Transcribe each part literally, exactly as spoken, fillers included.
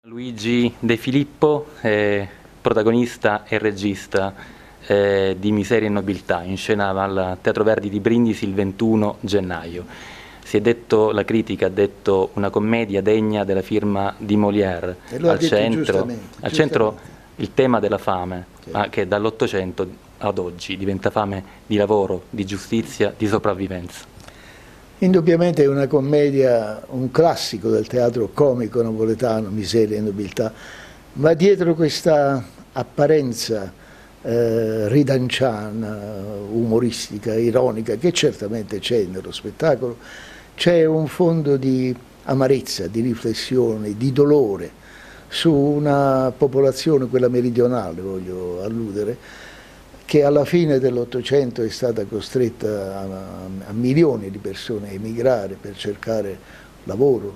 Luigi De Filippo, eh, protagonista e regista eh, di Miseria e Nobiltà, in scena al Teatro Verdi di Brindisi il ventuno gennaio. Si è detto, la critica ha detto, una commedia degna della firma di Molière. Al centro, al centro il tema della fame, ma che dall'Ottocento ad oggi diventa fame di lavoro, di giustizia, di sopravvivenza. Indubbiamente è una commedia, un classico del teatro comico napoletano, Miseria e Nobiltà, ma dietro questa apparenza eh, ridanciana, umoristica, ironica, che certamente c'è nello spettacolo, c'è un fondo di amarezza, di riflessione, di dolore su una popolazione, quella meridionale voglio alludere, che alla fine dell'Ottocento è stata costretta a, a milioni di persone a emigrare per cercare lavoro,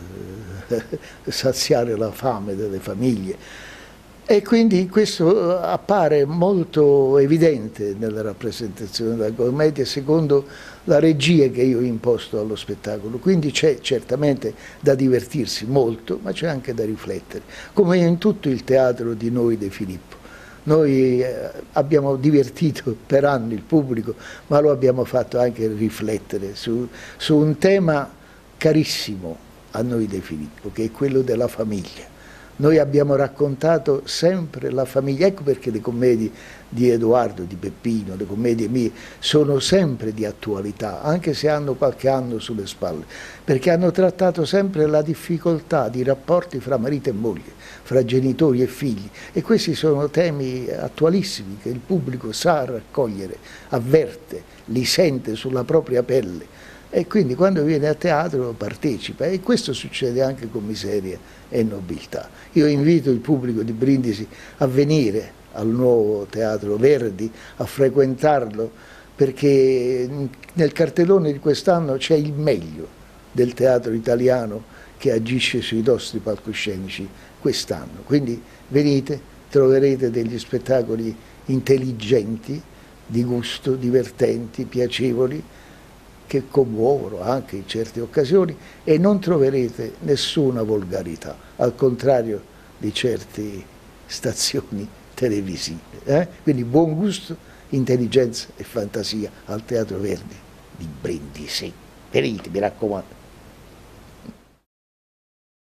per eh, saziare la fame delle famiglie. E quindi questo appare molto evidente nella rappresentazione della commedia secondo la regia che io ho imposto allo spettacolo. Quindi c'è certamente da divertirsi molto, ma c'è anche da riflettere, come in tutto il teatro di noi De Filippo. Noi abbiamo divertito per anni il pubblico, ma lo abbiamo fatto anche riflettere su, su un tema carissimo a noi De Filippo, che è quello della famiglia. Noi abbiamo raccontato sempre la famiglia, ecco perché le commedie di Edoardo, di Peppino, le commedie mie, sono sempre di attualità, anche se hanno qualche anno sulle spalle, perché hanno trattato sempre la difficoltà di rapporti fra marito e moglie, fra genitori e figli, e questi sono temi attualissimi che il pubblico sa raccogliere, avverte, li sente sulla propria pelle. E quindi quando viene a teatro partecipa, e questo succede anche con Miseria e Nobiltà. Io invito il pubblico di Brindisi a venire al nuovo Teatro Verdi, a frequentarlo, perché nel cartellone di quest'anno c'è il meglio del teatro italiano che agisce sui nostri palcoscenici quest'anno. Quindi venite, troverete degli spettacoli intelligenti, di gusto, divertenti, piacevoli, che commuovono anche in certe occasioni, e non troverete nessuna volgarità, al contrario di certe stazioni televisive. Eh? Quindi buon gusto, intelligenza e fantasia al Teatro Verdi di Brindisi. Venite, mi raccomando.